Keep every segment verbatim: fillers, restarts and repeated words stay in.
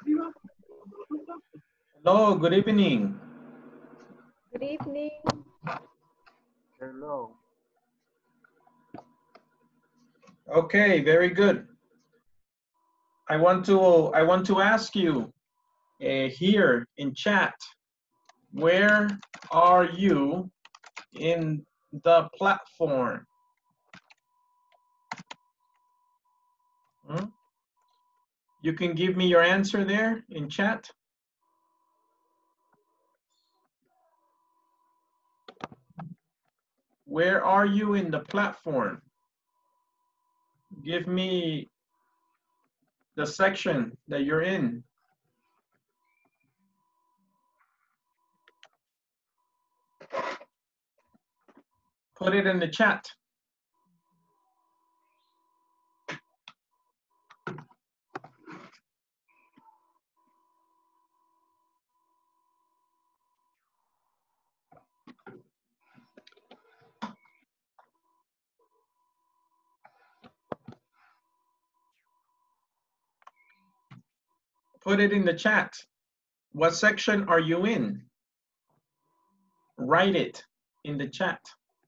Hello, good evening. Good evening. Hello. Okay, very good. I want to I want to ask you uh, here in chat, where are you in the platform? Hmm? You can give me your answer there in chat. Where are you in the platform? Give me the section that you're in. Put it in the chat. Put it in the chat. What section are you in? Write it in the chat.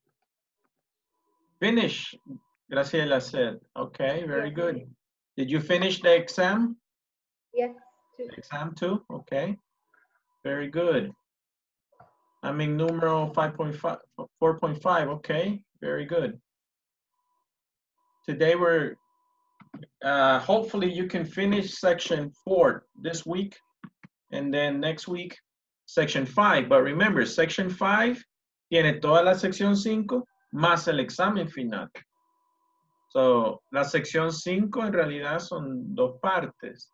Finish, Graciela said. Okay, very Yes. good. Did you finish the exam? Yes. Two. The exam too? Okay, very good. I'm in numero five point five, four point five, okay, very good. Today we're, uh, hopefully you can finish section four this week, and then next week, section five. But remember, section five tiene toda la sección cinco más el examen final. So, la sección cinco en realidad son dos partes.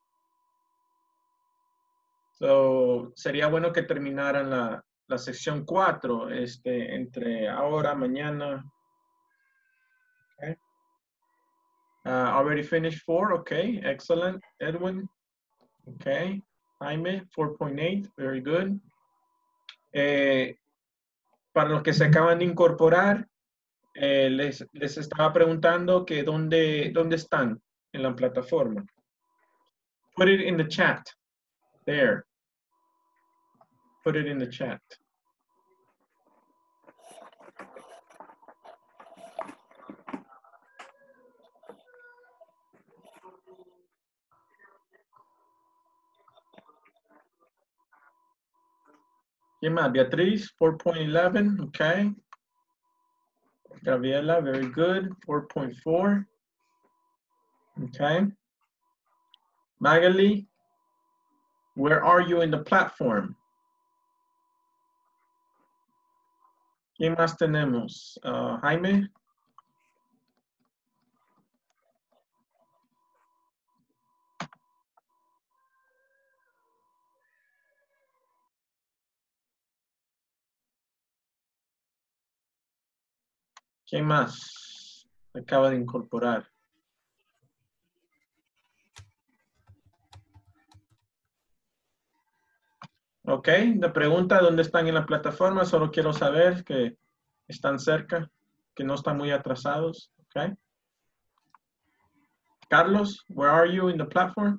So, sería bueno que terminaran la, la sección cuatro este, entre ahora, mañana. Okay. Uh, already finished four, okay, excellent. Edwin, okay. Jaime, four point eight, very good. Eh, para los que se acaban de incorporar, eh, les, les estaba preguntando que dónde, dónde están en la plataforma. Put it in the chat, there. Put it in the chat. ¿Quién más? Beatriz, four point eleven, okay. Gabriela, very good, four point four. Okay. Magali, where are you in the platform? ¿Quién más tenemos? Uh, Jaime. ¿Quién más acaba de incorporar? Ok, la pregunta dónde están en la plataforma, solo quiero saber que están cerca, que no están muy atrasados. Ok. Carlos, where are you in the platform?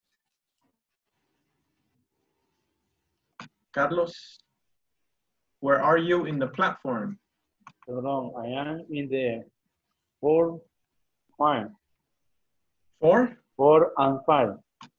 Carlos, where are you in the platform? Perdón, I am in the four, five. Four? Four and five.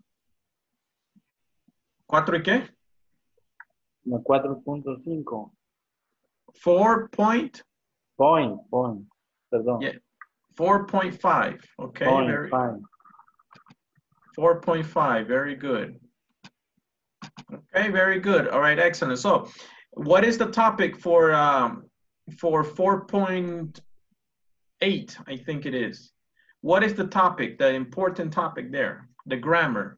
¿Cuatro y qué? No, cuatro punto cinco. Four point? Point, point. Perdón. Yeah. four point five. Okay, Point, very five. four point five, very good. Okay, very good. All right, excellent. So, what is the topic for um, for four point eight? I think it is. What is the topic, the important topic there? The grammar.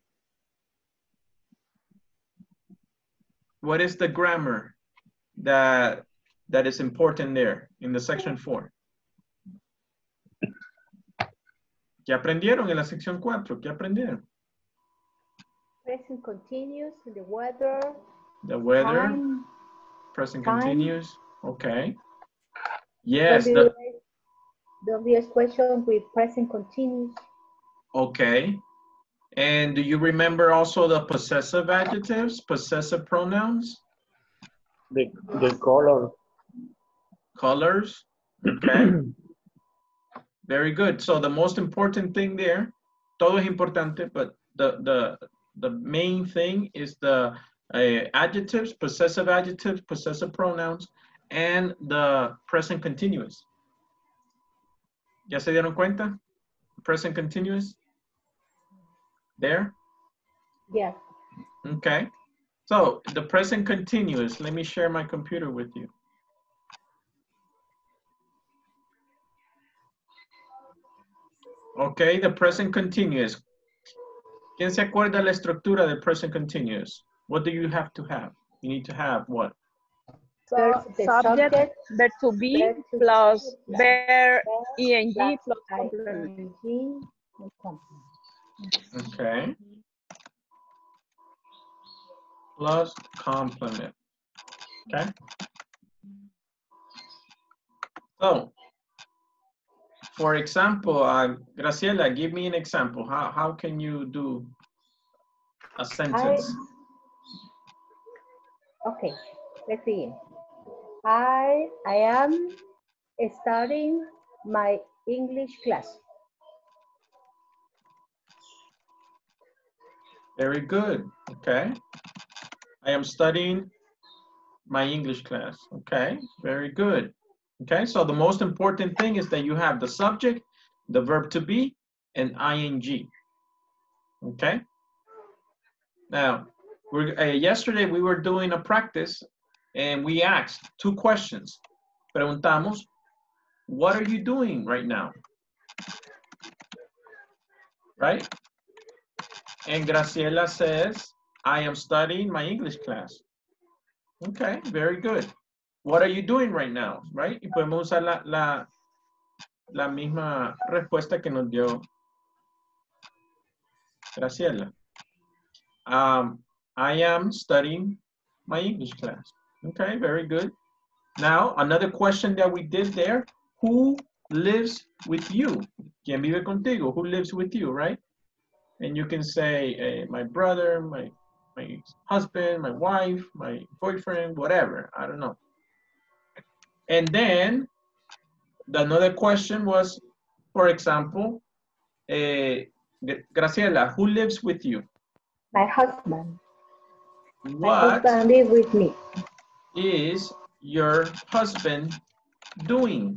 What is the grammar that that is important there in the section four? ¿Qué aprendieron en la sección cuatro? ¿Qué aprendieron? Present continuous, the weather. The weather, Time. present Time. continuous. Okay. Yes. Don't The, be, don't be a question with present continuous. okay. And do you remember also the possessive adjectives, possessive pronouns? The, the color. Colors, okay. Very good. So the most important thing there, todo es importante, but the, the, the main thing is the uh, adjectives, possessive adjectives, possessive pronouns, and the present continuous. ¿Ya se dieron cuenta? Present continuous? There? Yes. Okay. So the present continuous, let me share my computer with you. Okay, the present continuous. ¿Quién se acuerda la estructura del present continuous? What do you have to have? You need to have what? First, the subject, subject, verb to be, verb to plus be, verb, ing, plus plus complement. ing, and complement. Okay. Plus complement. Okay. So, for example, uh, Graciela, give me an example. How, how can you do a sentence? I, okay, let's begin. I, I am starting my English class. Very good. Okay. I am studying my English class. Okay. Very good. Okay. So the most important thing is that you have the subject, the verb to be, and ing. Okay. Now, we're, uh, yesterday we were doing a practice and we asked two questions. Preguntamos, what are you doing right now? Right? And Graciela says, I am studying my English class. Okay, very good. What are you doing right now? Right? Y podemos usar la, la, la misma respuesta que nos dio Graciela. Um, I am studying my English class. Okay, very good. Now, another question that we did there, who lives with you? ¿Quién vive contigo? Who lives with you, right? And you can say, eh, my brother, my, my husband, my wife, my boyfriend, whatever, I don't know. And then, the another question was, for example, eh, Graciela, who lives with you? My husband. What My husband lives with me. is your husband doing?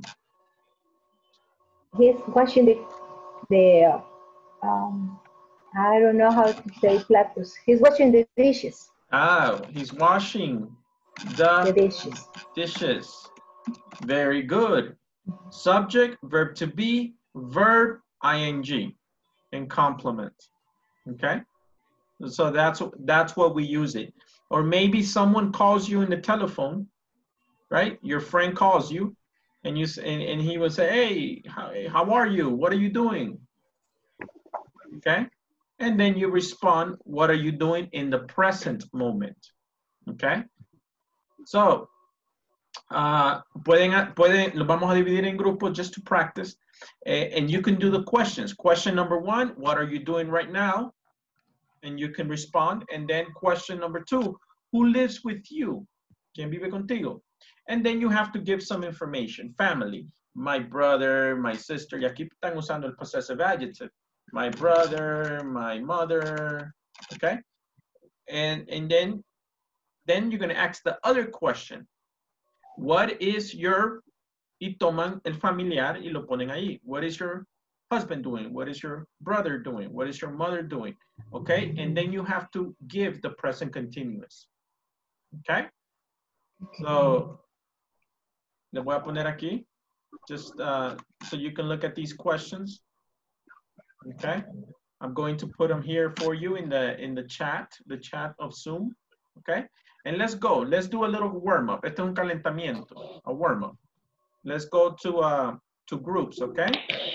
He's washing the, the um, I don't know how to say platos. He's washing the dishes. Ah, he's washing the, The dishes. dishes. Very good. Subject, verb to be, verb, ing, and complement. Okay? So that's, that's what we use it. Or maybe someone calls you in the telephone, right? Your friend calls you, and you and, and he will say, hey, how, how are you? What are you doing? Okay? And then you respond, what are you doing in the present moment? Okay? So, uh, pueden, pueden, los vamos a dividir en grupos just to practice. Uh, and you can do the questions. Question number one, what are you doing right now? And you can respond. And then question number two, who lives with you? ¿Quién vive contigo? And then you have to give some information. Family, my brother, my sister. Y aquí están usando el possessive adjective. My brother, my mother, okay? And, and then, then you're gonna ask the other question. What is your, y toman el familiar y lo ponen ahí. What is your husband doing? What is your brother doing? What is your mother doing? Okay, and then you have to give the present continuous. Okay, so, le voy a poner aquí, just uh, so you can look at these questions. Okay, I'm going to put them here for you in the in the chat, the chat of Zoom. Okay, and let's go. Let's do a little warm up. Este es un calentamiento, a warm up. Let's go to uh, to groups. Okay,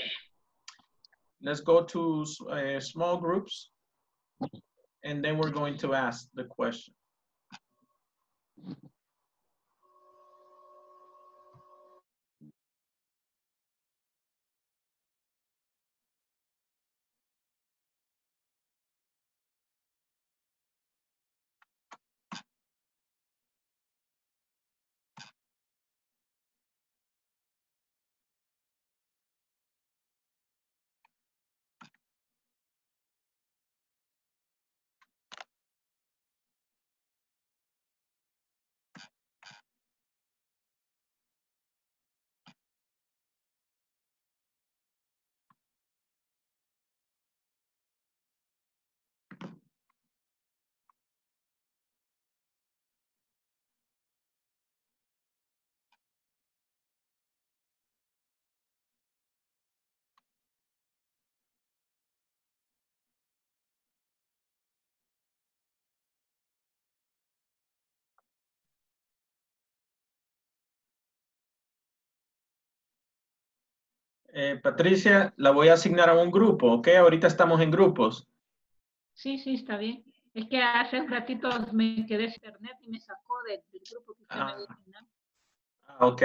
let's go to uh, small groups, and then we're going to ask the question. Eh, Patricia, la voy a asignar a un grupo, ¿ok? Ahorita estamos en grupos. Sí, sí, está bien. Es que hace un ratito me quedé sin internet y me sacó del, del grupo que usted me había Ah, asignado. ah, ok.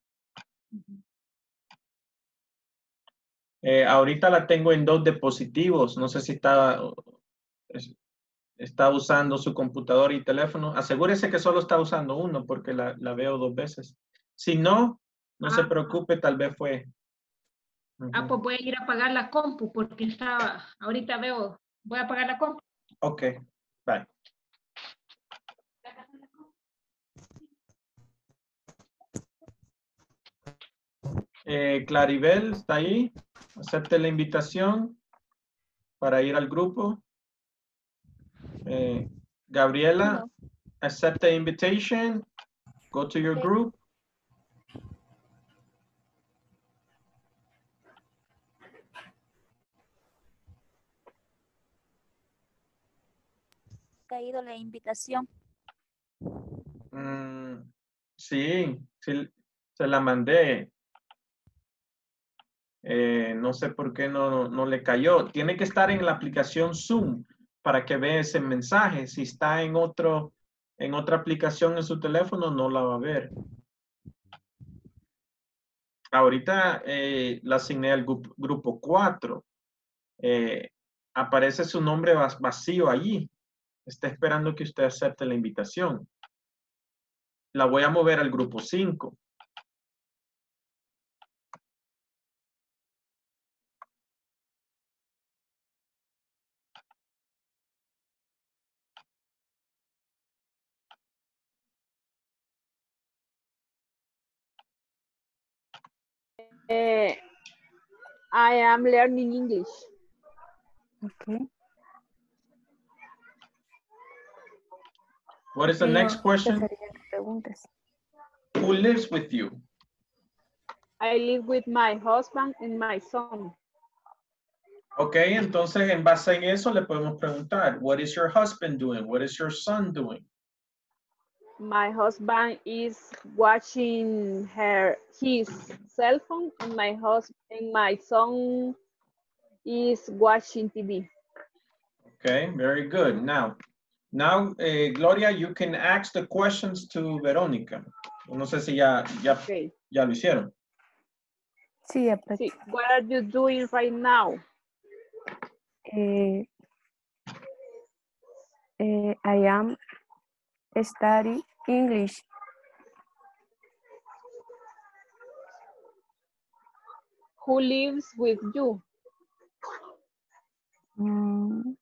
Eh, ahorita la tengo en dos dispositivos. No sé si está, es- está usando su computador y teléfono. Asegúrese que solo está usando uno porque la, la veo dos veces. Si no, no se Ah, preocupe, tal vez fue. ah, Ujú. pues voy a ir a apagar la compu porque estaba, ahorita veo, voy a apagar la compu. Ok, bye. Eh, Claribel, ¿está ahí? Acepte la invitación para ir al grupo. Eh, Gabriela, accept the invitation. Go to your group. Caído la invitación. Mm, sí, sí, se la mandé. Eh, no sé por qué no, no le cayó. Tiene que estar en la aplicación Zoom para que vea ese mensaje. Si está en otro, en otra aplicación en su teléfono, no la va a ver. Ahorita eh, la asigné al grupo, grupo cuatro. Eh, aparece su nombre va- vacío allí. Está esperando que usted acepte la invitación. La voy a mover al grupo cinco. Eh, I am learning English. Okay. What is the Sí, next estas question? serían las preguntas. Who lives with you? I live with my husband and my son. Ok, entonces en base en eso le podemos preguntar, what is your husband doing? What is your son doing? My husband is watching her his cell phone, and my husband and my son is watching T V. Okay, very good. Now, now, eh, Gloria, you can ask the questions to Verónica. No sé si ya, ya, Okay. ya lo hicieron. Sí, ya See, practiqué. what are you doing right now? Eh, eh, I am study English. Who lives with you? Mm,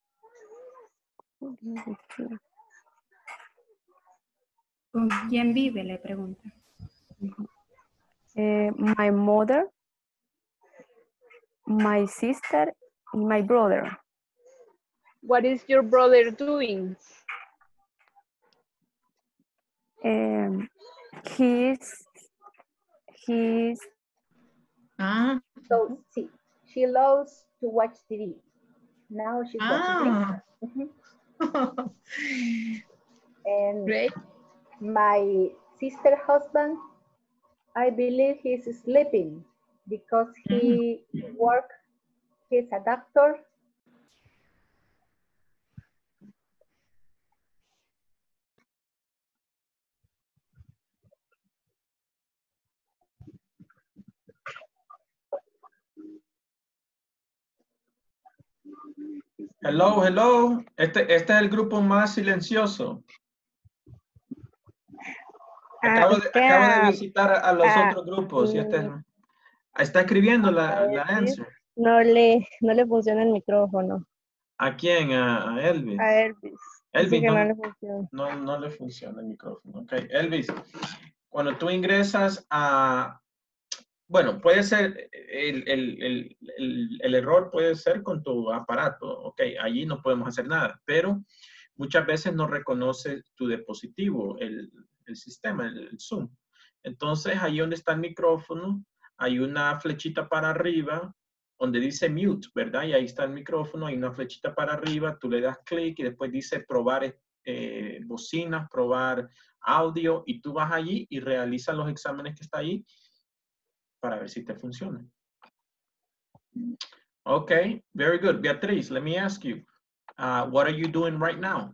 ¿Con quién vive? Le pregunta. eh, my mother, my sister, and my brother. What is your brother doing? Um, he's he's Ah, So see, she loves to watch T V. Now she's watching T V. ah. Mhm. And Great. my sister husband, I believe he's sleeping because he work, he's a doctor. Hello, hello. Este, este es el grupo más silencioso. ah, Acabo de, usted acabo de a, visitar a, a los a- otros grupos y este mm, está escribiendo la, a la Elvis answer. no le no le funciona el micrófono. ¿A quién? A, a Elvis. A Elvis. Dice Elvis que no no, le funciona. no, no le funciona el micrófono. Ok, Elvis, cuando tú ingresas a, bueno, puede ser, el, el, el, el, el error puede ser con tu aparato, ok, allí no podemos hacer nada, pero muchas veces no reconoce tu dispositivo, el, el sistema, el, el Zoom. Entonces, ahí donde está el micrófono, hay una flechita para arriba donde dice mute, ¿verdad? Y ahí está el micrófono, hay una flechita para arriba, tú le das clic y después dice probar eh, bocinas, probar audio, y tú vas allí y realizas los exámenes que está ahí para ver si te funciona. Okay, very good. Beatriz, let me ask you, uh, what are you doing right now?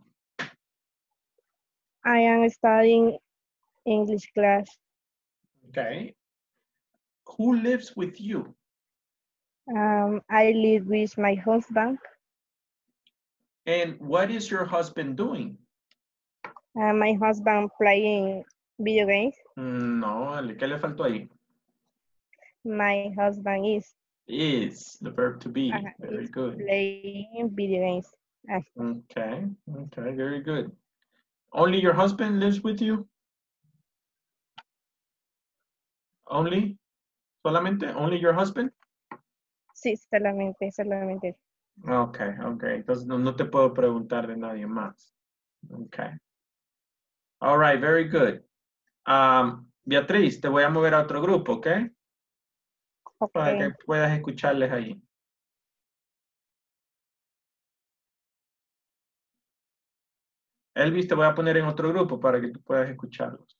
I am studying English class. Okay. Who lives with you? Um, I live with my husband. And what is your husband doing? Uh, my husband playing video games. Mm, no, ¿qué le faltó ahí? My husband is, Is, the verb to be. uh, Very is good. playing video games. Uh, Okay, okay, very good. Only your husband lives with you? Only? Solamente? Only your husband? sí, solamente, solamente. Okay, okay. Entonces no, no te puedo preguntar de nadie más. Okay. All right, very good. Um, Beatriz, te voy a mover a otro grupo, ¿ok? Para Okay. que puedas escucharles ahí. Elvis, te voy a poner en otro grupo para que tú puedas escucharlos.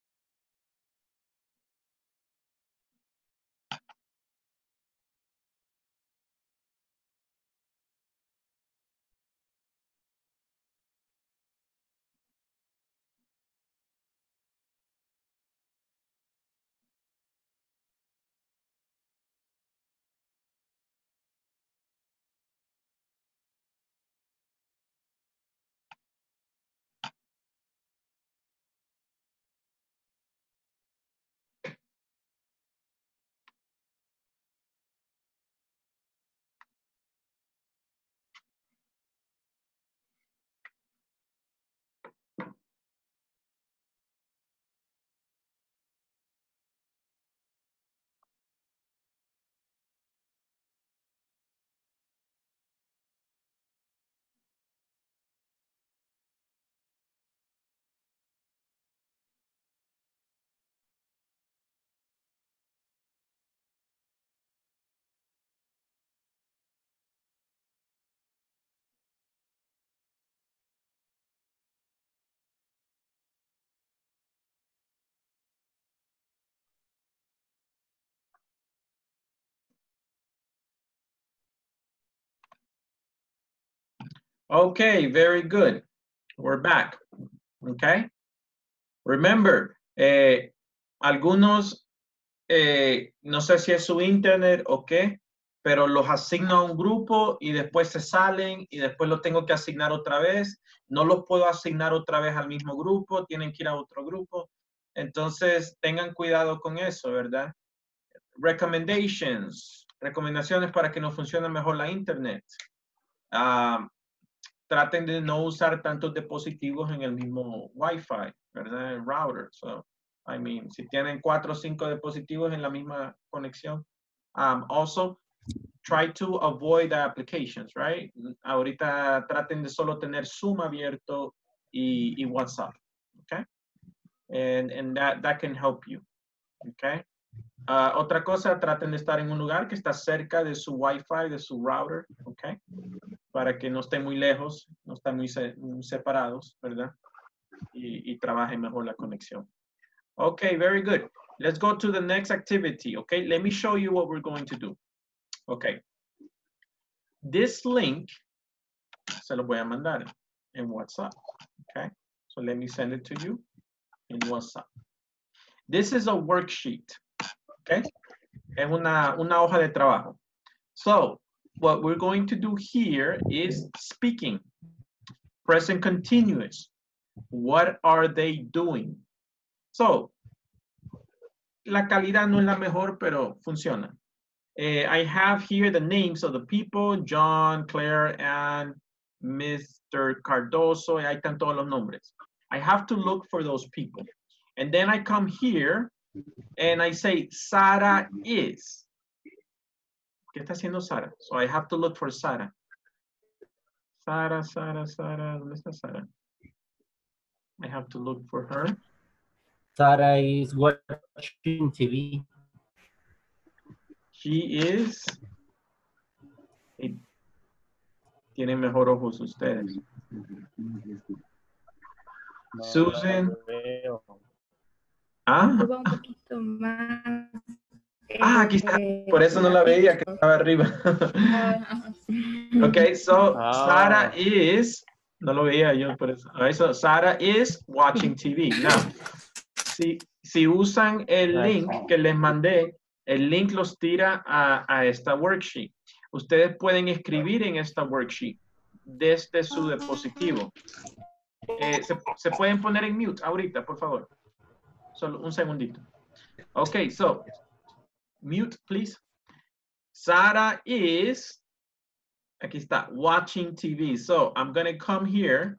Okay, very good. We're back. Okay. Remember, eh, algunos, eh, no sé si es su internet o qué, pero los asigno a un grupo y después se salen y después los tengo que asignar otra vez. No los puedo asignar otra vez al mismo grupo, tienen que ir a otro grupo. Entonces, tengan cuidado con eso, ¿verdad? Recommendations, recomendaciones para que nos funcione mejor la internet. Uh, traten de no usar tantos dispositivos en el mismo Wi-Fi, ¿verdad? El router. So, I mean, si tienen cuatro o cinco dispositivos en la misma conexión. Um, also, try to avoid the applications, right? Ahorita traten de solo tener Zoom abierto y, y WhatsApp, okay? And, and that, that can help you, okay? Uh, otra cosa, traten de estar en un lugar que está cerca de su Wi-Fi, de su router, okay? Para que no estén muy lejos, no estén muy, se, muy separados, ¿verdad? Y, y trabajen mejor la conexión. Okay, very good. Let's go to the next activity, okay? Let me show you what we're going to do. Okay. This link, se lo voy a mandar en WhatsApp, okay? So let me send it to you in WhatsApp. This is a worksheet, okay? Es una, una hoja de trabajo. So, what we're going to do here is speaking. Present continuous. What are they doing? So, la calidad no es la mejor, pero funciona. Uh, I have here the names of the people, John, Claire, and Mister Cardoso. Ahí están todos los nombres. I have to look for those people. And then I come here and I say, Sara is. ¿Qué está haciendo Sara? So I have to look for Sara. Sara, Sara, Sara. ¿Dónde está Sara? I have to look for her. Sara is watching T V. She is. Hey, tienen mejor ojos ustedes. No, Susan. no veo. Ah. Suba un poquito más Ah, aquí está. Por eso no la veía, que estaba arriba. Okay, so Ah. Sara is, no lo veía yo por eso. All right, so Sara is watching T V. Now, si, si usan el link que les mandé, el link los tira a, a esta worksheet. Ustedes pueden escribir en esta worksheet desde su dispositivo. Eh, se, se pueden poner en mute ahorita, por favor. Solo un segundito. Okay, so, mute, please. Sara is, aquí está, watching T V. So, I'm going to come here,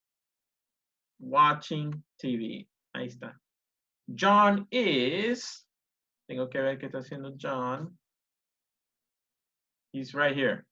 watching T V. Ahí está. John is, tengo que ver qué está haciendo John. He's right here.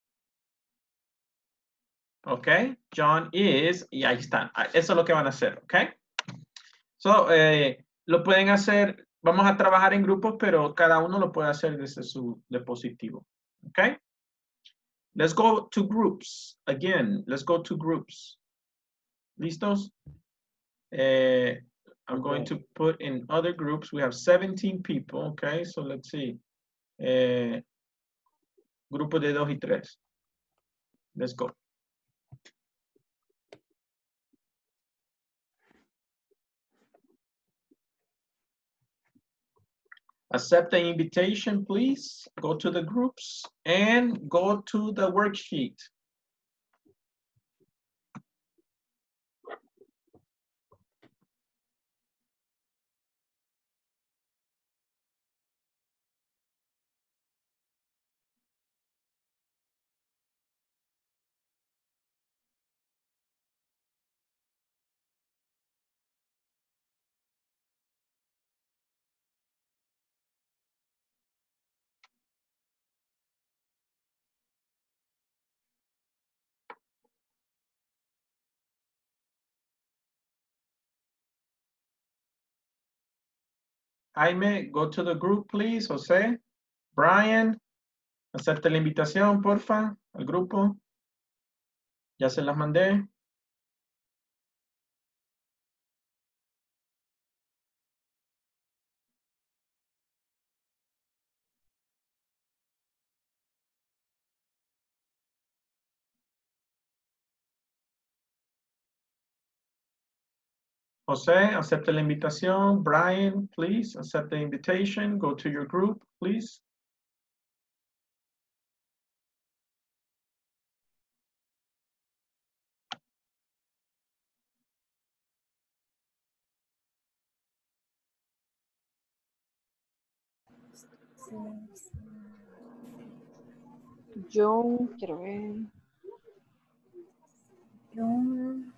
Okay, John is, y ahí está. Eso es lo que van a hacer, okay? So, eh, lo pueden hacer, vamos a trabajar en grupos, pero cada uno lo puede hacer desde su dispositivo, okay? Let's go to groups. Again, let's go to groups. ¿Listos? Eh, I'm going to put in other groups. We have seventeen people, okay? So let's see. Eh, grupo de dos y tres. Let's go. Accept the invitation, please. Go to the groups and go to the worksheet. Jaime, go to the group, please. José, Brian, acepte la invitación, porfa, al grupo. Ya se las mandé. José, acepte la invitación. Brian, please, accept the invitation. Go to your group, please. John, quiero ver. John.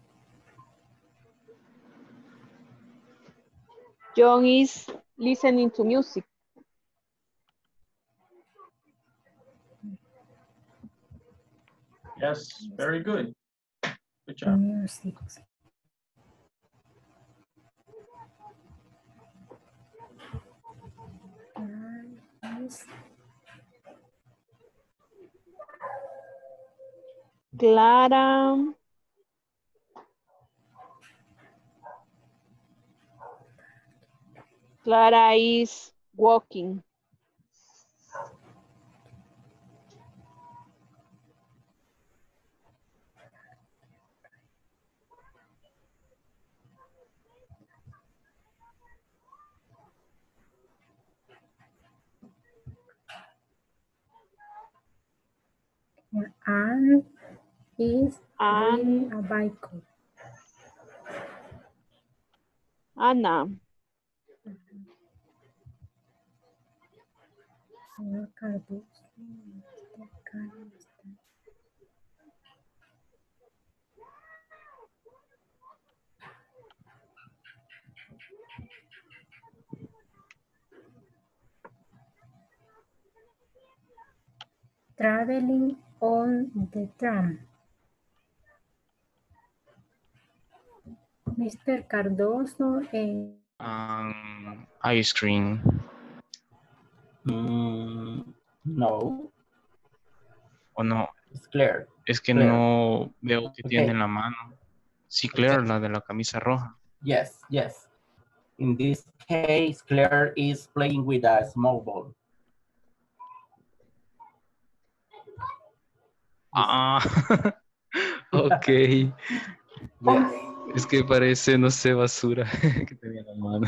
John is listening to music. Yes, very good. Good job. Music. Clara. Clara is walking. Anne is riding Anne. a bicycle. Ana. Señor Cardoso. Traveling on the tram. Mister Cardoso and Um, ice cream. Mm, no, ¿O no? it's clear. Es que Claire. no veo que Okay. tiene en la mano. Sí, Claire, la de la camisa roja. Yes, yes. In this case, Claire is playing with a small ball. Ah, ok. Yes. Es que parece, no sé, basura que tenía en la mano.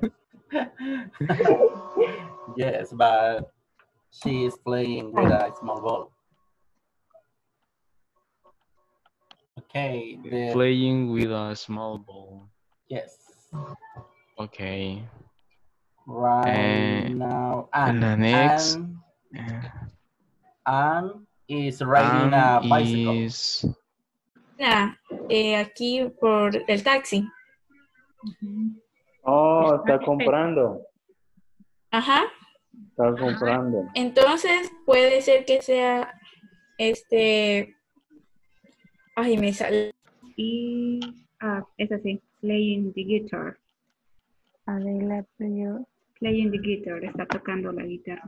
Yes, but she is playing with a small ball. Okay. The, Playing with a small ball. yes. Okay. Right Eh, now, and the Anne. next, Anne, Anne is riding Anne a bicycle. is Ah, eh, aquí por el taxi. Oh, está comprando. Ajá. Está comprando. Entonces puede ser que sea este. Ay, me sale. Y, ah, es así, playing the guitar. Adela pidió, Playing the guitar, está tocando la guitarra.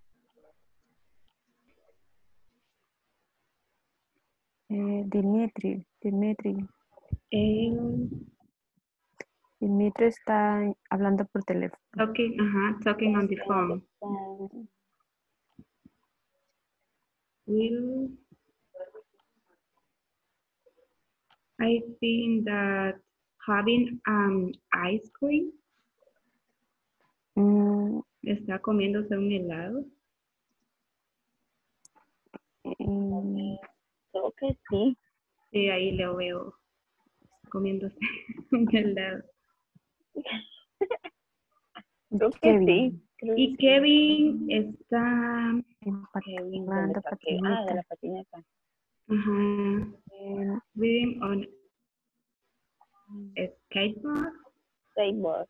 eh, Dimitri, Dimitri. Él, Dimitri está hablando por teléfono. talking, ajá, talking on the phone. Will, I think that having um, ice cream, Mm, está comiéndose un helado. mm, Creo que sí. Sí, ahí lo veo comiéndose un helado. Creo que Kevin, sí. Creo Y que Kevin está, Kevin, jugando ¿dónde está Kevin? Ah, de la patineta. patineta. ajá, Eh, reading on a skateboard. Skateboard.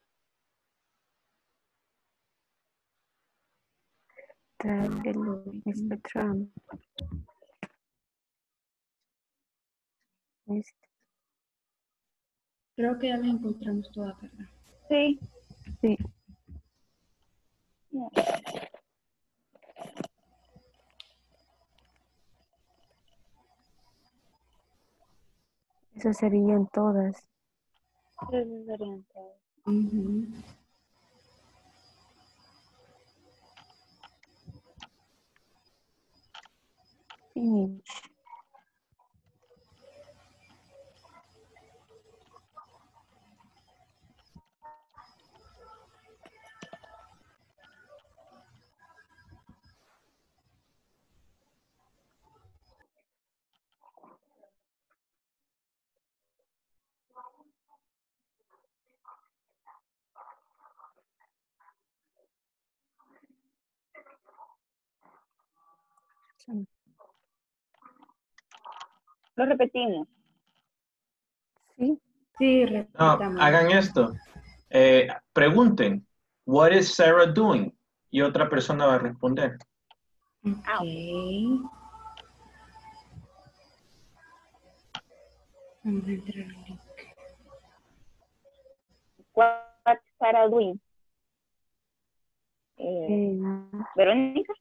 tras el mister Trump. Este, Creo que ya la encontramos todas, ¿verdad? Sí. sí, esas serían todas. Esos serían todos. Ujú. Finish. Lo repetimos. Sí, Sí, No, repitamos. hagan esto. Eh, pregunten, what is Sarah doing? Y otra persona va a responder. Ok. Vamos a entrar al link. What's Sarah doing? Eh, eh, Verónica.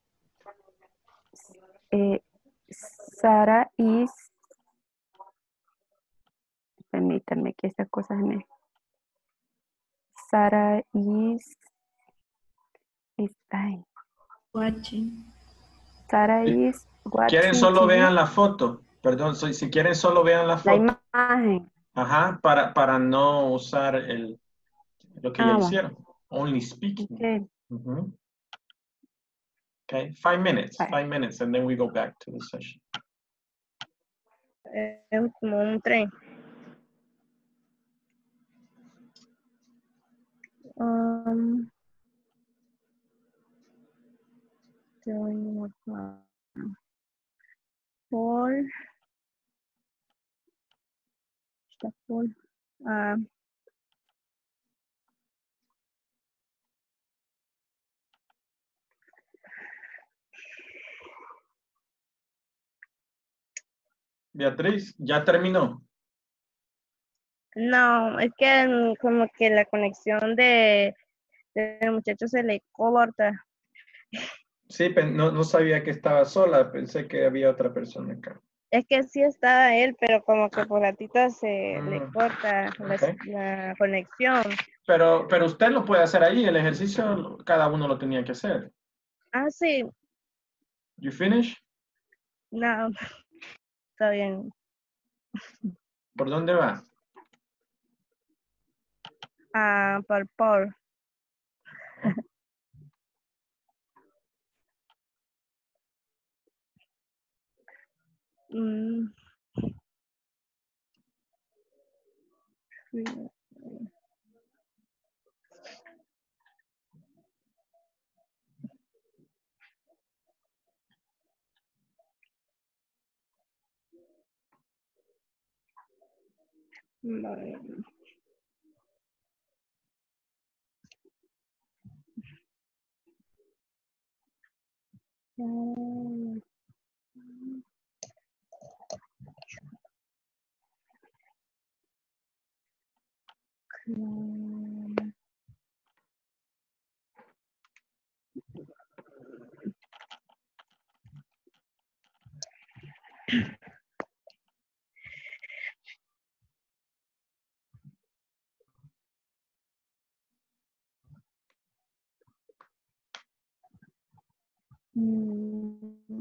eh, Sara is, permítame que esta cosa me, Sara is, is ay, Watching. Sara Sí. is watching Quieren solo T V, vean la foto. Perdón, soy- si quieren solo vean la la foto. imagen. Ajá, para, para no usar el, lo que ya Ah, va. hicieron. Only speaking. Okay. Ujú. Okay, five minutes, Five. five minutes, and then we go back to the session. Es como un tren. Um, doing what, uh, Paul. Está Paul. Ah, Beatriz, ya terminó. no, es que mm, como que la conexión de, del muchacho se le corta. Sí, pe- no, no sabía que estaba sola, pensé que había otra persona acá. Es que sí está él, pero como que por ratito se le Mm, corta la, ok. la conexión. Pero, pero usted lo puede hacer ahí, el ejercicio cada uno lo tenía que hacer. Ah, sí. You finish? No. Está bien. ¿Por dónde va? Ah, por por. Mm. Sí. Vale. Mm. Mm. Mm.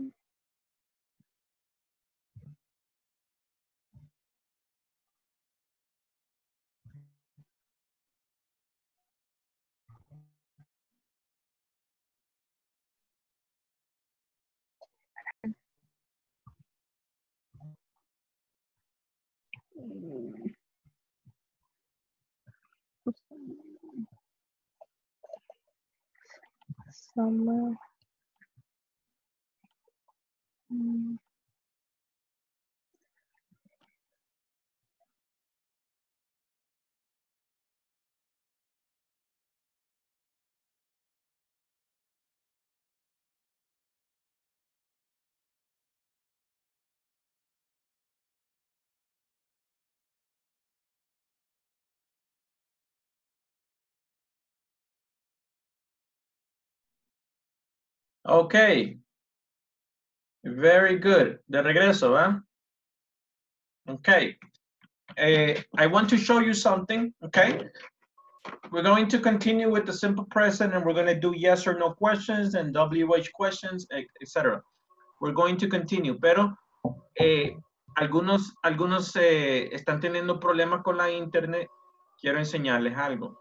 Summer. Mm. Ok. Very good. De regreso, ¿va? Okay. Uh, I want to show you something, okay? We're going to continue with the simple present and we're going to do yes or no questions and W H questions, et cetera. We're going to continue, pero eh, algunos, algunos eh, están teniendo problemas con la internet. Quiero enseñarles algo.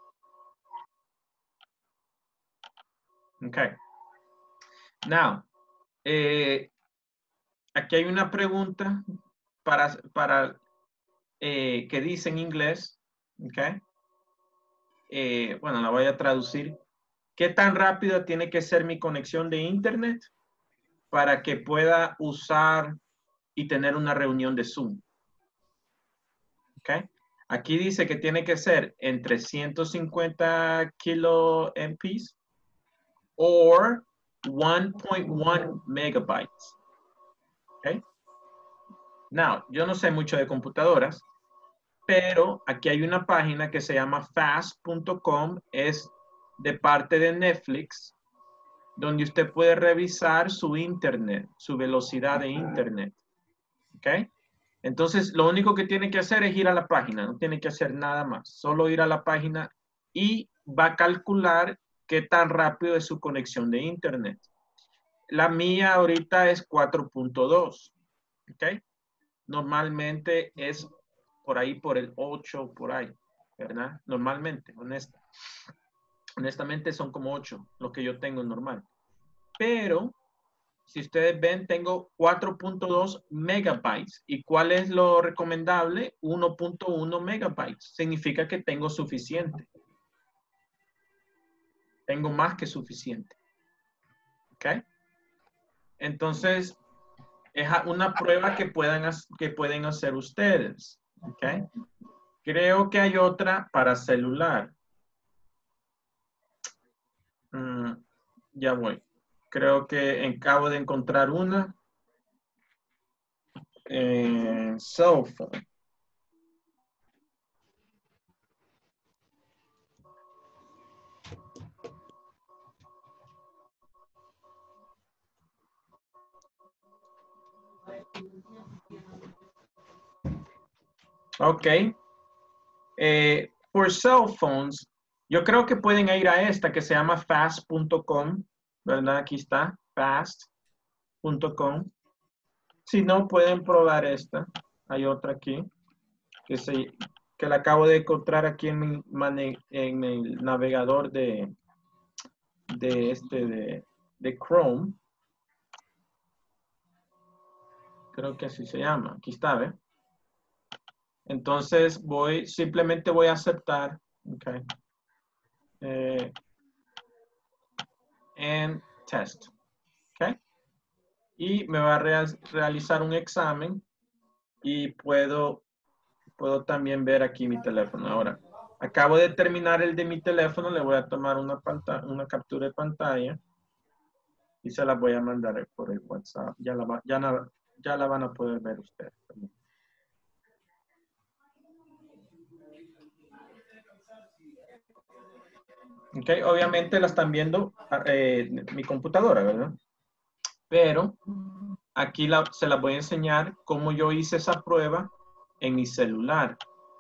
Okay. Now, eh, aquí hay una pregunta para, para eh, que dice en inglés, okay? Eh, bueno, la voy a traducir. ¿Qué tan rápida tiene que ser mi conexión de internet para que pueda usar y tener una reunión de Zoom? Okay. Aquí dice que tiene que ser entre ciento cincuenta kilo M Ps o uno punto uno megabytes. Okay. Now, yo no sé mucho de computadoras, pero aquí hay una página que se llama fast punto com, es de parte de Netflix, donde usted puede revisar su internet, su velocidad de internet. ¿Ok? Entonces, lo único que tiene que hacer es ir a la página, no tiene que hacer nada más, solo ir a la página y va a calcular qué tan rápido es su conexión de internet. La mía ahorita es cuatro punto dos. ¿Ok? Normalmente es por ahí por el ocho, por ahí, ¿verdad? Normalmente, honesta. Honestamente son como ocho, lo que yo tengo normal. Pero, si ustedes ven, tengo cuatro punto dos megabytes. ¿Y cuál es lo recomendable? uno punto uno megabytes. Significa que tengo suficiente. Tengo más que suficiente. ¿Ok? Entonces, es una prueba que, puedan, que pueden hacer ustedes. ¿Ok? Creo que hay otra para celular. Mm, ya voy. Creo que acabo de encontrar una. Eh, cell phone. Ok. Eh, for cell phones, yo creo que pueden ir a esta que se llama fast punto com, ¿verdad? Aquí está, fast punto com. Si no, pueden probar esta. Hay otra aquí que, se, que la acabo de encontrar aquí en, mi, mane, en el navegador de, de, este, de, de Chrome. Creo que así se llama. Aquí está, ¿ve? Entonces voy, simplemente voy a aceptar. Okay. Eh, and test. Okay. Y me va a real, realizar un examen y puedo, puedo también ver aquí mi teléfono. Ahora, acabo de terminar el de mi teléfono. Le voy a tomar una, pantalla, una captura de pantalla y se la voy a mandar por el WhatsApp. Ya la, ya, la, ya la van a poder ver ustedes. Ok, obviamente la están viendo eh, mi computadora, ¿verdad? Pero aquí la, se las voy a enseñar cómo yo hice esa prueba en mi celular.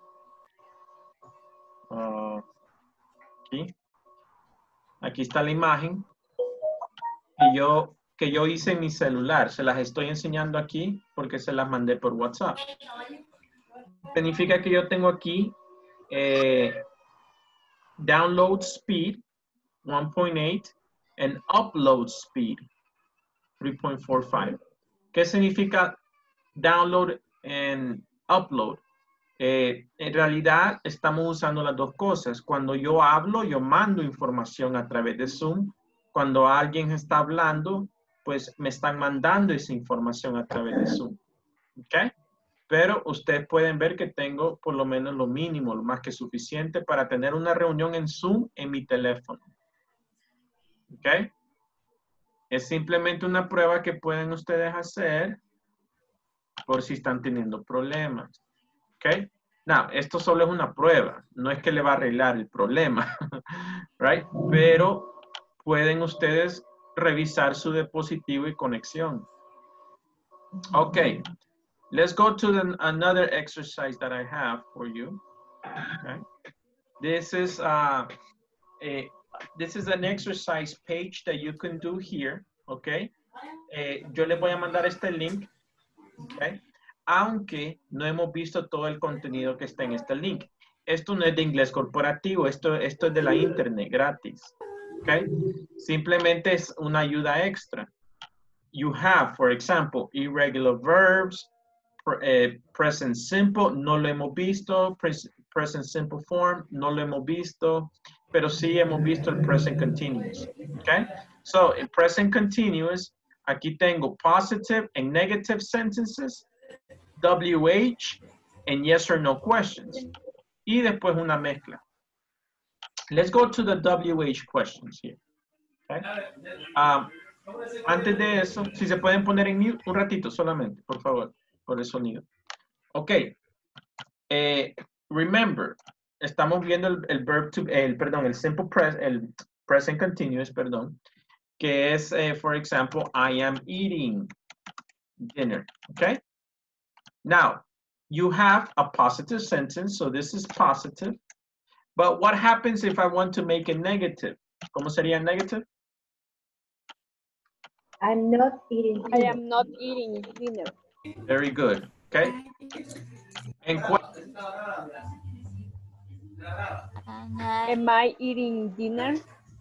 Uh, aquí. Aquí está la imagen que yo, que yo hice en mi celular. Se las estoy enseñando aquí porque se las mandé por WhatsApp. Significa que yo tengo aquí eh, download speed one point eight and upload speed three point four five. ¿Qué significa download and upload? Eh, en realidad estamos usando las dos cosas. Cuando yo hablo, yo mando información a través de Zoom. Cuando alguien está hablando, pues me están mandando esa información a través de Zoom. ¿Ok? Pero ustedes pueden ver que tengo por lo menos lo mínimo, lo más que suficiente para tener una reunión en Zoom en mi teléfono. ¿Ok? Es simplemente una prueba que pueden ustedes hacer por si están teniendo problemas. ¿Ok? Now, esto solo es una prueba. No es que le va a arreglar el problema. Right? Pero pueden ustedes revisar su dispositivo y conexión. Ok. Let's go to the, another exercise that I have for you. Okay. This is uh, a this is an exercise page that you can do here. Okay. Eh, yo les voy a mandar este link. Okay. Aunque no hemos visto todo el contenido que está en este link. Esto no es de inglés corporativo. Esto, esto es de la internet gratis. Okay. Simplemente es una ayuda extra. You have, for example, irregular verbs. Uh, present simple, no lo hemos visto. Pres present simple form, no lo hemos visto. Pero sí hemos visto el present continuous. Okay? So, in present continuous, aquí tengo positive and negative sentences, W H, and yes or no questions. Y después una mezcla. Let's go to the W H questions here. Okay? Um, antes de eso, si se pueden poner en mute un ratito solamente, por favor. Por el sonido. Ok. Eh, remember, estamos viendo el, el verb to, el, perdón, el simple pres, el present continuous, perdón, que es, eh, for example, I am eating dinner. Okay. Now, you have a positive sentence, so this is positive. But what happens if I want to make it negative? ¿Cómo sería negative? I'm not eating dinner. I am not eating dinner. Very good. Okay. And am I eating dinner?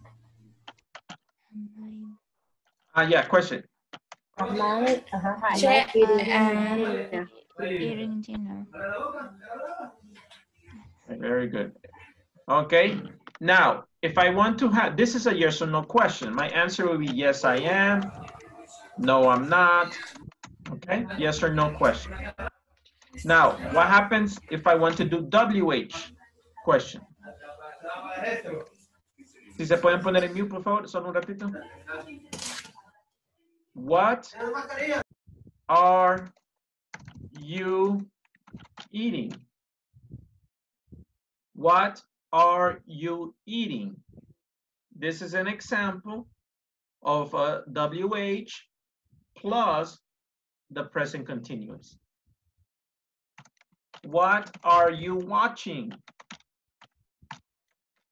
Ah, yeah, question. Am I, uh -huh, am Che, I eating uh, dinner? eating dinner. Very good. Okay. Now, if I want to have, this is a yes or no question. My answer will be yes, I am. No, I'm not. Okay, yes or no question. Now, what happens if I want to do W H question? Si se pueden poner en mute, por favor, solo un ratito. What are you eating? What are you eating? This is an example of a W H plus the present continuous. What are you watching?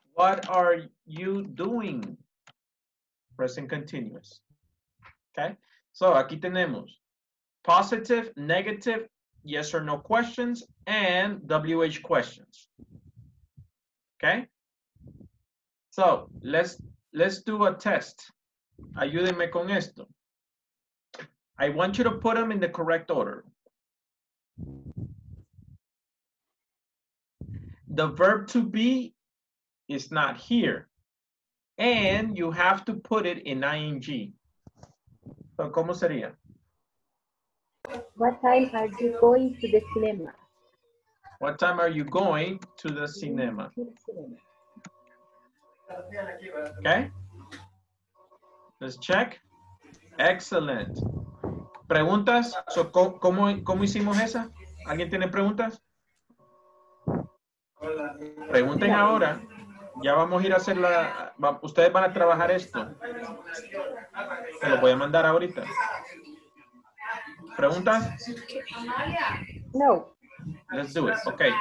What are you doing? Present continuous. Okay. So aquí tenemos positive, negative, yes or no questions, and W H questions. Okay. So let's let's do a test. Ayúdenme con esto. I want you to put them in the correct order. The verb to be is not here. And you have to put it in ing. So, ¿cómo sería? What time are you going to the cinema? What time are you going to the cinema? To the cinema. Okay. Let's check. Excellent. ¿Preguntas? So, ¿cómo, cómo, ¿Cómo hicimos esa? ¿Alguien tiene preguntas? Pregunten ahora. Ya vamos a ir a hacer la... va- ustedes van a trabajar esto. Se lo voy a mandar ahorita. ¿Preguntas? No. Let's do it. Okay.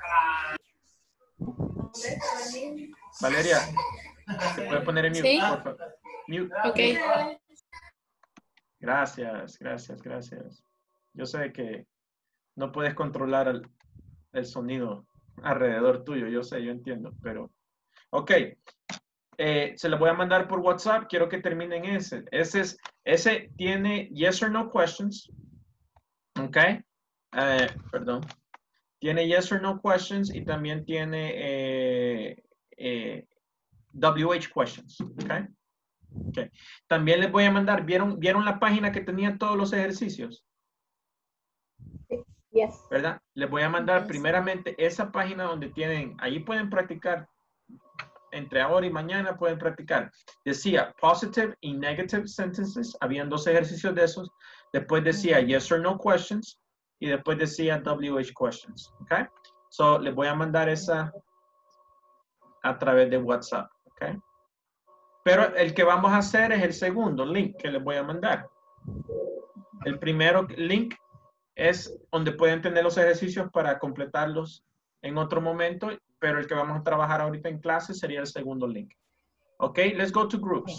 Valeria, ¿se puede poner en mute? Sí. Por favor? Mute. Ok. Gracias, gracias, gracias. Yo sé que no puedes controlar el, el sonido alrededor tuyo, yo sé, yo entiendo, pero... Ok. Eh, se lo voy a mandar por WhatsApp, quiero que terminen ese. Ese, es, ese tiene yes or no questions. Ok. Eh, perdón. Tiene yes or no questions y también tiene eh, eh, W H questions. Ok. Okay. También les voy a mandar, ¿vieron, ¿vieron la página que tenía todos los ejercicios? Yes. ¿Verdad? Les voy a mandar primeramente esa página donde tienen, ahí pueden practicar, entre ahora y mañana pueden practicar. Decía positive y negative sentences, habían dos ejercicios de esos, después decía yes or no questions y después decía W H questions. ¿Ok? So, les voy a mandar esa a través de WhatsApp. ¿Ok? Pero el que vamos a hacer es el segundo link que les voy a mandar. El primero link es donde pueden tener los ejercicios para completarlos en otro momento, pero el que vamos a trabajar ahorita en clase sería el segundo link. Ok, let's go to groups.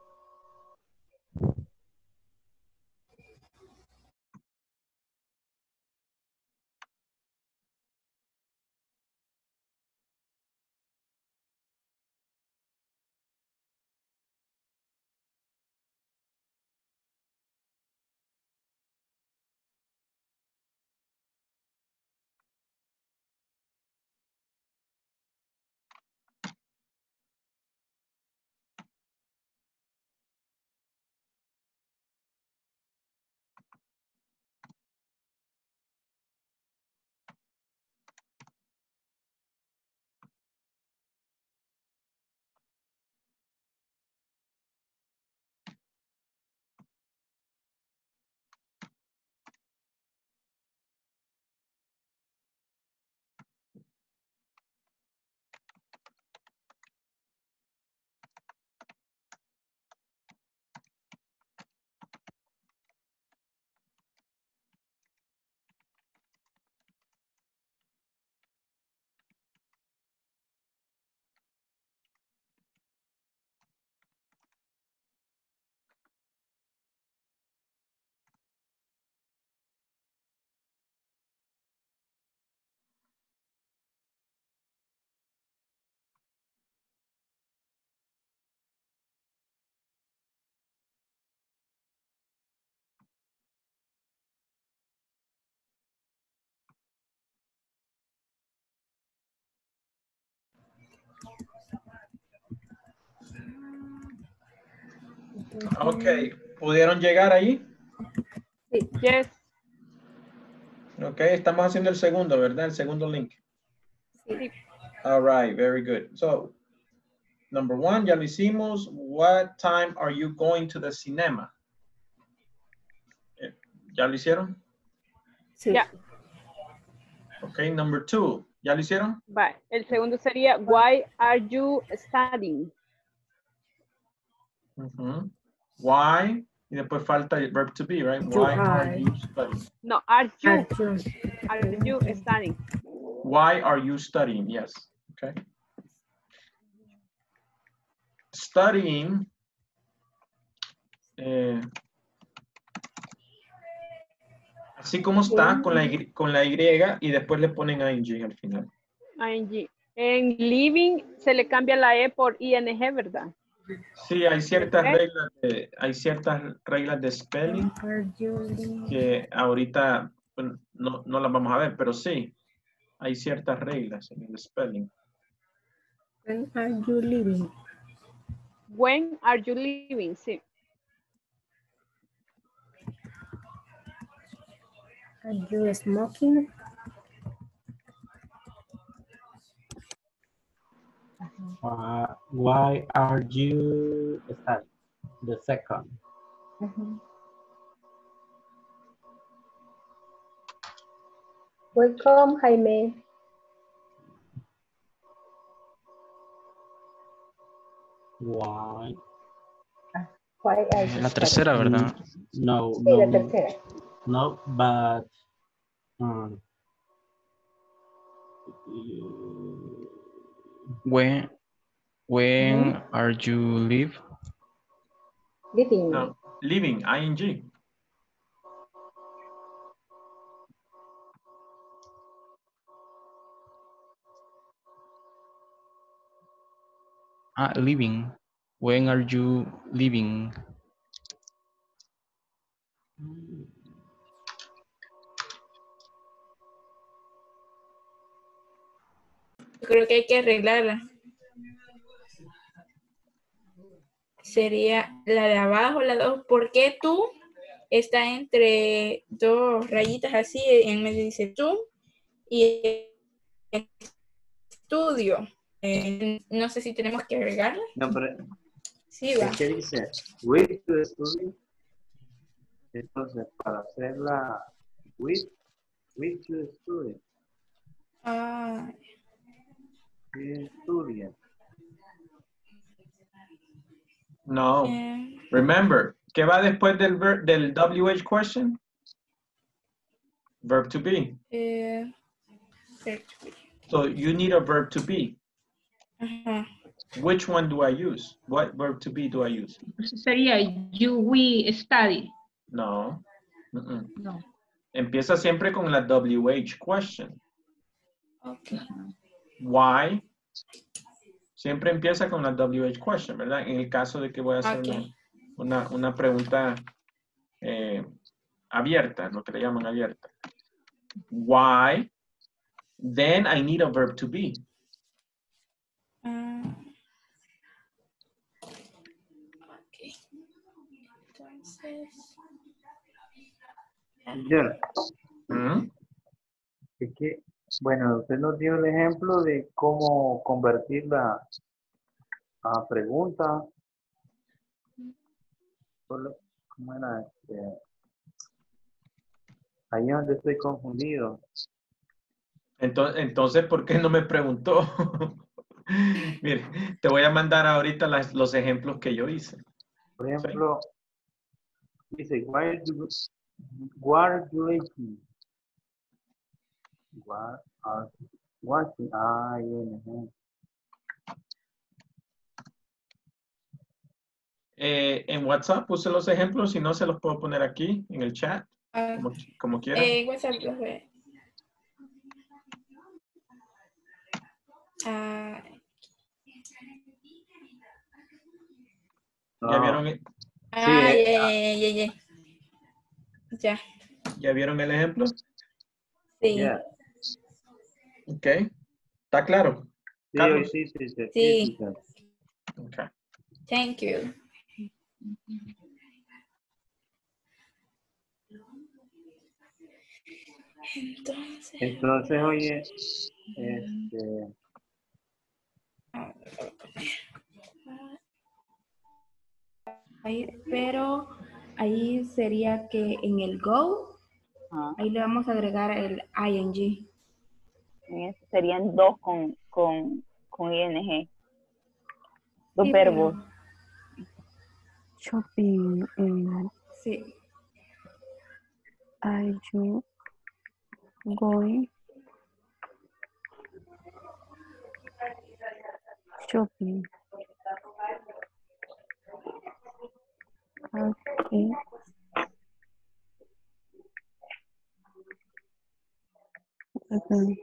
Ok, ¿pudieron llegar ahí? Sí. Yes. Ok, estamos haciendo el segundo, ¿verdad? El segundo link. Sí. All right, very good. So, number one, ya lo hicimos. What time are you going to the cinema? ¿Ya lo hicieron? Sí. Ya. Ok, number two, ¿ya lo hicieron? Va. El segundo sería, why are you studying? Uh-huh. Why? Y después falta el verb to be, right? You Why are are. you studying? No, are you, Are you- are you studying? Why are you studying? Yes. Okay. studying. Eh, así como está, con la, Y, con la Y y después le ponen ing al final. ing. En living se le cambia la E por ing, ¿verdad? Sí, hay ciertas ¿Eh? reglas de, hay ciertas reglas de spelling que ahorita pues, no, no las vamos a ver, pero sí, hay ciertas reglas en el spelling. When are you leaving? When are you leaving? Sí. Are you smoking? Uh, why are you studying? The second. Uh-huh. Welcome, Jaime. Why? Why are you La studying? tercera, ¿verdad? No, Sí, no, la tercera. no, but um, When, when are you leave? Living. No, living, ing. Ah, leaving. When are you leaving? Creo que hay que arreglarla. Sería la de abajo, la dos. ¿Por qué tú? Está entre dos rayitas así, en medio dice tú y estudio. Eh, no sé si tenemos que agregarla. no, pero Sí, va. es que dice with to study. Entonces, para hacerla with, with to study, Ah, estudia. No. eh, Remember, ¿qué va después del, ver- del W H question? Verb to be. eh, So you need a verb to be. ajá. Which one do I use? What verb to be do I use? Sería you, we study. No. Mm-mm. No. Empieza siempre con la W H question. Okay. Why? Siempre empieza con la W H question, ¿verdad? En el caso de que voy a hacer Okay. una, una, una pregunta eh, abierta, lo que le llaman abierta. Why? Then I need a verb to be. Ah, okay. Entonces. Ya. ¿Mm? Es que, bueno, usted nos dio el ejemplo de cómo convertir la a pregunta. Solo, ¿cómo era? Este, ahí es donde estoy confundido. Entonces, entonces, ¿por qué no me preguntó? Mire, te voy a mandar ahorita las- los ejemplos que yo hice. Por ejemplo, dice, why are you, what are you eating? What are you watching? Ah, yeah. Eh, en WhatsApp puse los ejemplos, si no se los puedo poner aquí en el chat, Ah, como, como quieran. eh, WhatsApp, profe. Ah, ¿Ya vieron, el- ah, eh, ya, ya, ya, ya, ya. Ya, ¿Ya vieron el ejemplo? sí. Yeah. Ok. ¿Está claro? Sí, Carlos? sí, sí, sí, Sí. sí, sí. Ok. Thank you. Entonces, Entonces, oye, este, Ahí, pero ahí sería que en el go, Ajá. ahí le vamos a agregar el ing. En ese serían dos con, con, con ing. Dos Sí, verbos. pero- Shopping. eh, Sí. are you going shopping? Okay. Okay.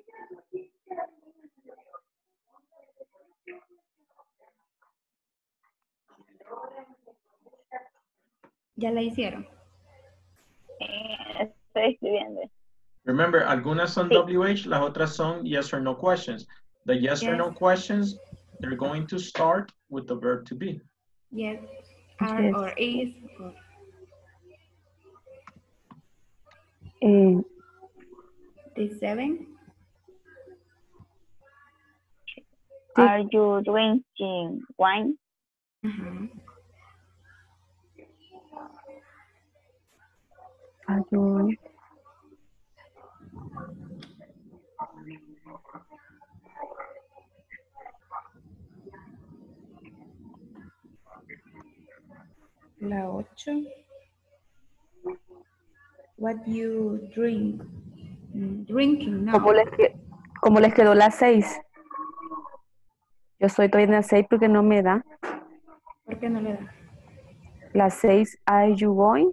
¿Ya la hicieron? Eh, estoy escribiendo. Remember, algunas son Sí. W H, las otras son yes or no questions. The yes, or no Yes. questions, they're going to start with the verb to be. Yes, are Yes. or is. Or Eh, the seven. Are you drinking wine? Ajá. are you- La ocho. What you drink? Mm, Drinking now. ¿Cómo les, que- cómo les quedó la seis? Yo estoy todavía en la seis porque no me da. ¿Por qué no le da? La seis, are you going?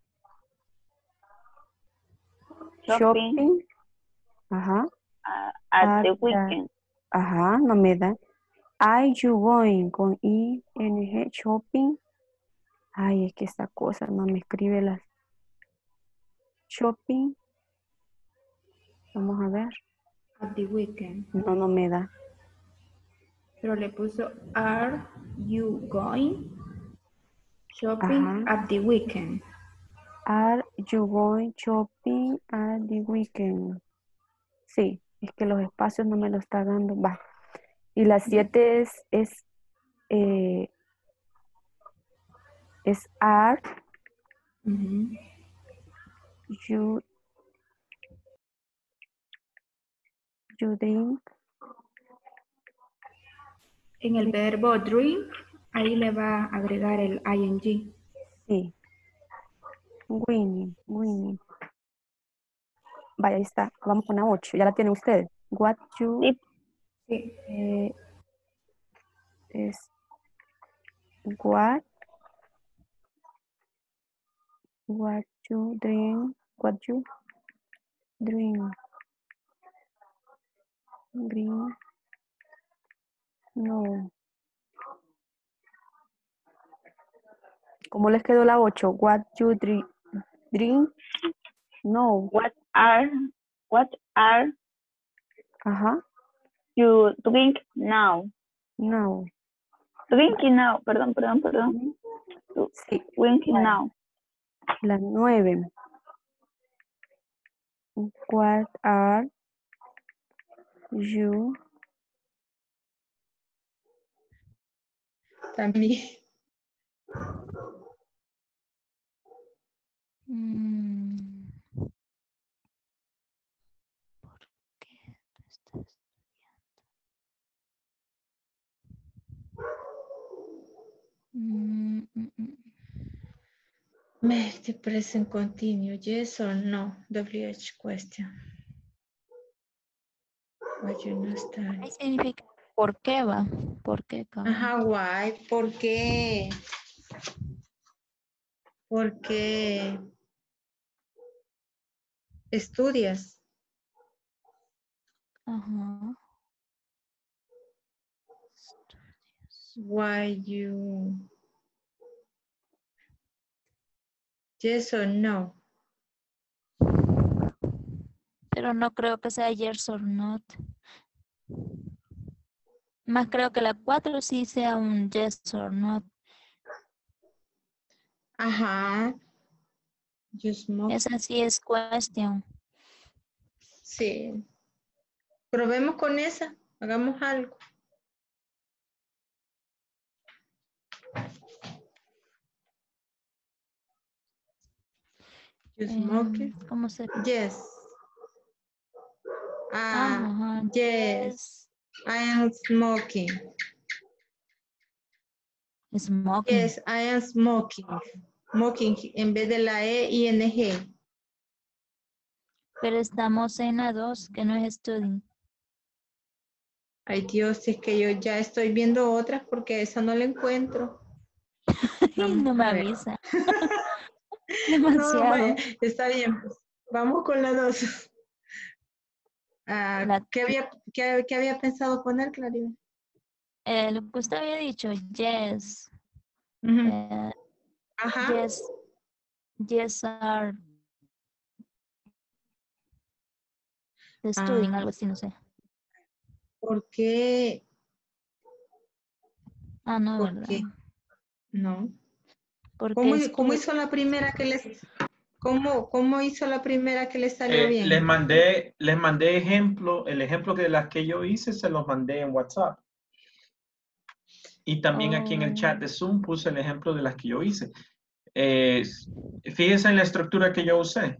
Shopping. Shopping. Ajá. Uh, at At the the- weekend. Ajá, no me da. Are you going con I N G shopping? Ay, es que esta cosa no me escribe las shopping. Vamos a ver. At the weekend. No, no me da. Pero le puso, are you going shopping Ajá. at the weekend? Are you going shopping at the weekend? Sí, es que los espacios no me lo está dando. Va. Y la siete es, es, eh, es are Ujú. you, you drink. En el verbo drink, ahí le va a agregar el ing. Sí. Winning, winning. Vaya, ahí está. Vamos con la ocho. Ya la tienen ustedes. What you Sí. Sí. eh, es what what you drink, what you drink, drink, no. ¿Cómo les quedó la ocho? What you drink, drink, no. What are what are Ajá, you drink now? no. Drinking now, perdón, perdón, perdón. Sí, Drinking vale. now. La nueve. What are you También. Mm. ¿Por qué tú estás estudiando? Mm, mm, mm. Make the present continue, yes or no? W H question. What you not study. Ahí significa ¿por qué va? ¿Por qué, cabrón? Ajá, why? ¿Por qué? ¿Por qué estudias? Ajá. Why you? Yes or no? Pero no creo que sea yes or not. Más creo que la cuatro sí sea un yes or not. Ajá. You smoke. Esa sí es question. Sí. Probemos con esa. Hagamos algo. You smoke. Eh, ¿Cómo se? Yes. Ah, Ajá. yes. I am smoking. Smoking. Yes, I am smoking. Smoking en vez de la E I N G. Pero estamos en la dos, que no es studying. Ay Dios, es que yo ya estoy viendo otras porque esa no la encuentro. Y no me a ver. avisa. Demasiado. No, vaya, está bien. Pues. Vamos con la dos. Ah, La- ¿qué, había, qué, qué había pensado poner, Claribel? eh, lo que usted había dicho, yes. Ujú. eh, Ajá. yes. Yes are studying, Ah, algo así, no sé. ¿por qué? Ah, no, ¿Por ¿verdad? qué? No. Porque ¿Cómo, cómo estu- hizo la primera que les, cómo, cómo hizo la primera que les salió Eh, les bien? mandé, les mandé ejemplo, el ejemplo de las que yo hice se los mandé en WhatsApp. Y también aquí en el chat de Zoom puse el ejemplo de las que yo hice. Eh, fíjense en la estructura que yo usé.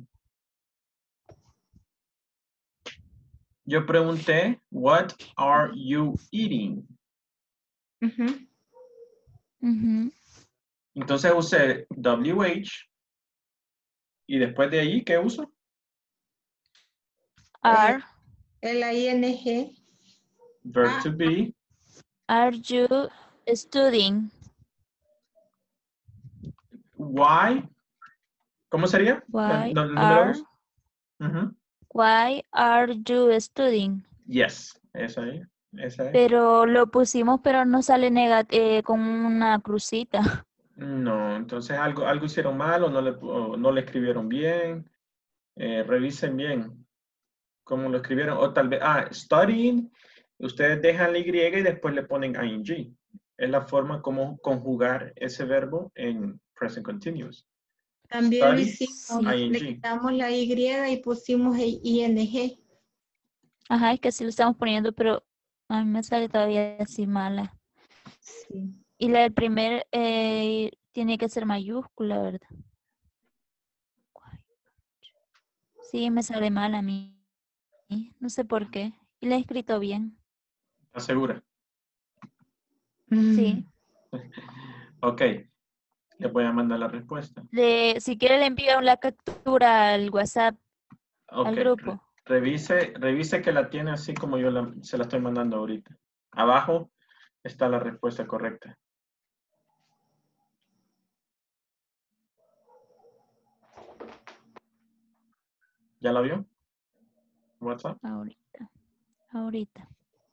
Yo pregunté, what are you eating? Ujú. Ujú. Entonces usé W H y después de ahí, ¿qué uso? Are, El I N G. Verb Ah, to be. are you studying? Why. ¿Cómo sería? Why El, el número are, dos. Ujú. why are you studying? Yes, esa ahí. Esa es. Pero lo pusimos, pero no sale negat eh, con una crucita. No, entonces algo, algo hicieron mal o no le, o no le escribieron bien. Eh, revisen bien cómo lo escribieron. O tal vez, ah, studying, ustedes dejan la Y y después le ponen ing. Es la forma como conjugar ese verbo en present continuous. también lo Study, hicimos. ing. Le quitamos la Y y pusimos el I N G. Ajá, es que sí lo estamos poniendo, pero a mí me sale todavía así mala. Sí. Y la del primer eh, tiene que ser mayúscula, ¿verdad? Sí, me sale mal a mí. No sé por qué. Y la he escrito bien. ¿Estás segura? Sí. Ok. Les voy a mandar la respuesta. Le, si quiere le envío la captura al WhatsApp, Ok. al grupo. Revise, revise que la tiene así como yo la- se la estoy mandando ahorita. Abajo está la respuesta correcta. ¿Ya la vio? WhatsApp. Ahorita. Ahorita.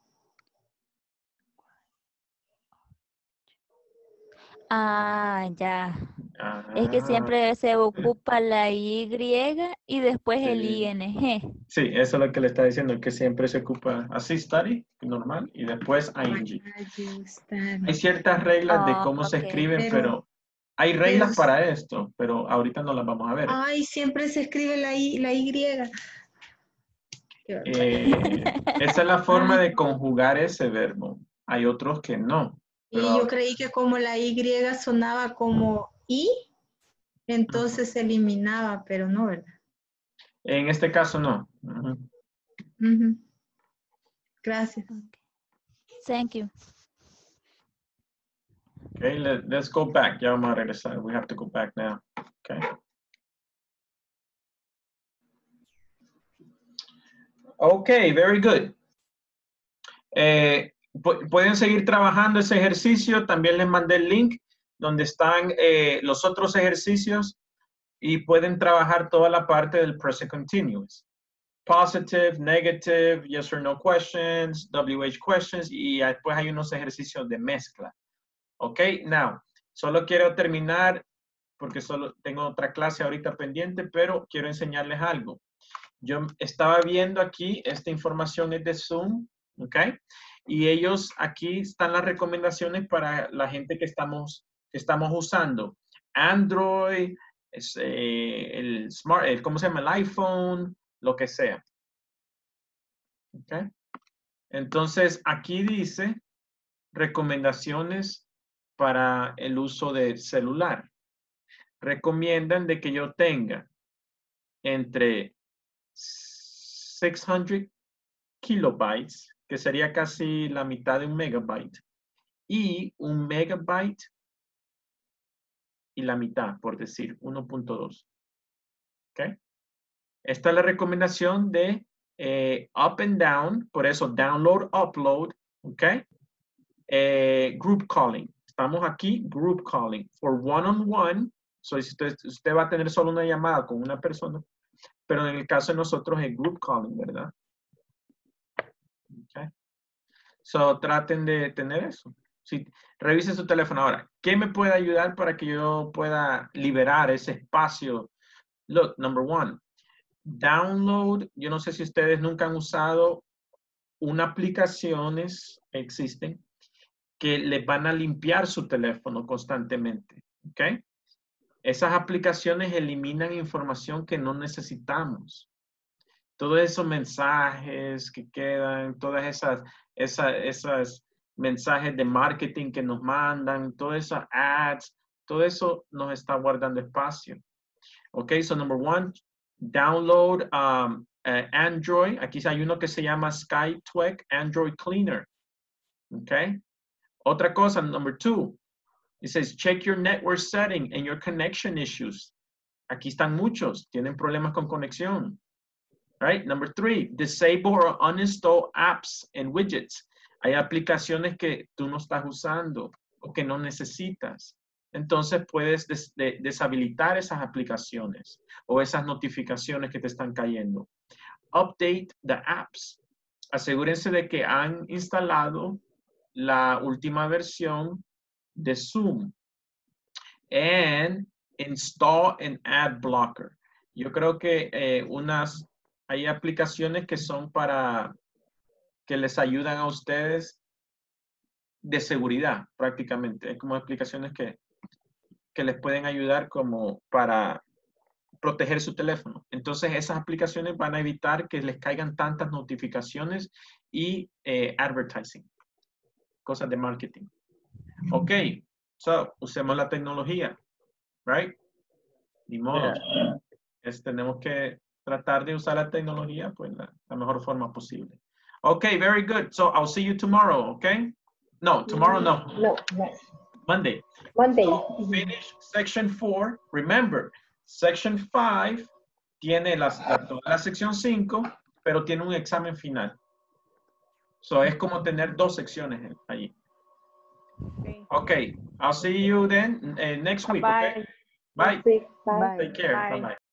Ah, ya. Es que Ah, siempre se ocupa la Y y después el sí. ing. Sí, eso es lo que le está diciendo, que siempre se ocupa así study, normal, y después ing. Hay ciertas reglas de Ah, cómo se ok. escriben, Pero- pero hay reglas para esto, pero ahorita no las vamos a ver. Ay, siempre se escribe la I, la Y. Qué barbaridad. Eh, esa es la forma de conjugar ese verbo. Hay otros que no. Pero Y yo creí que como la Y sonaba como I, entonces se eliminaba, pero no, ¿verdad? en este caso no. Ujú. Ujú. Gracias. Thank you. Okay, let, let's go back. Ya vamos a regresar. We have to go back now. Okay. Okay, very good. Eh, pu- pueden seguir trabajando ese ejercicio. También les mandé el link donde están eh, los otros ejercicios y pueden trabajar toda la parte del present continuous. Positive, negative, yes or no questions, W H questions y después hay unos ejercicios de mezcla. Ok, now, solo quiero terminar porque solo tengo otra clase ahorita pendiente, pero quiero enseñarles algo. Yo estaba viendo aquí, esta información es de Zoom, ¿ok? Y ellos, aquí están las recomendaciones para la gente que estamos, que estamos usando. Android, es, eh, el Smart, el, ¿cómo se llama? El iPhone, lo que sea. ¿Ok? Entonces, aquí dice recomendaciones para el uso de celular. Recomiendan de que yo tenga entre seiscientos kilobytes, que sería casi la mitad de un megabyte, y un megabyte y la mitad, por decir, uno punto dos. ¿Ok? Esta es la recomendación de eh, up and down, por eso download, upload, ¿ok? Eh, group calling. Estamos aquí, group calling. For one-on-one, So, si usted, usted va a tener solo una llamada con una persona, pero en el caso de nosotros es group calling, ¿verdad? Okay. So, traten de tener eso. Sí, revise su teléfono ahora. ¿Qué me puede ayudar para que yo pueda liberar ese espacio? Look, number one, download. Yo no sé si ustedes nunca han usado una aplicaciones, existen, que les van a limpiar su teléfono constantemente. ¿Ok? Esas aplicaciones eliminan información que no necesitamos. Todos esos mensajes que quedan, todas esas, esas, esas mensajes de marketing que nos mandan, todas esas ads, todo eso nos está guardando espacio. Ok, so number one, download um, uh, Android. Aquí hay uno que se llama SkyTwig Android Cleaner. Ok. Otra cosa, number two, it says check your network setting and your connection issues. Aquí están muchos, tienen problemas con conexión. Right? Number three, disable or uninstall apps and widgets. Hay aplicaciones que tú no estás usando o que no necesitas. Entonces puedes des de deshabilitar esas aplicaciones o esas notificaciones que te están cayendo. Update the apps. Asegúrense de que han instalado la última versión de Zoom. And install an ad blocker. Yo creo que eh, unas, hay aplicaciones que son para, que les ayudan a ustedes de seguridad prácticamente. Hay como aplicaciones que, que les pueden ayudar como para proteger su teléfono. Entonces esas aplicaciones van a evitar que les caigan tantas notificaciones y eh, advertising. Cosas de marketing. Ok, so, usemos la tecnología, right? Ni modo. Yeah. Es, tenemos que tratar de usar la tecnología pues la, la mejor forma posible. Ok, very good. So, I'll see you tomorrow, okay? No, tomorrow no. No, no. Monday. Monday. So, finish section four. Remember, section five tiene la, la, toda la sección cinco, pero tiene un examen final. So, es como tener dos secciones allí. Okay. Okay, I'll see you then uh, next week, Bye. okay? Bye. Bye. Take care. Bye. Bye-bye.